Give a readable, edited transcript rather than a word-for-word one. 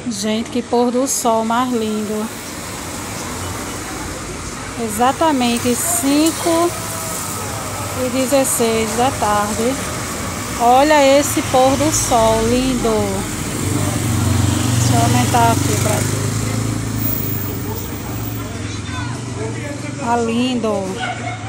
Gente, que pôr do sol mais lindo. Exatamente 5h16 da tarde. Olha esse pôr do sol lindo. Deixa eu aumentar aqui pra ver. Tá lindo.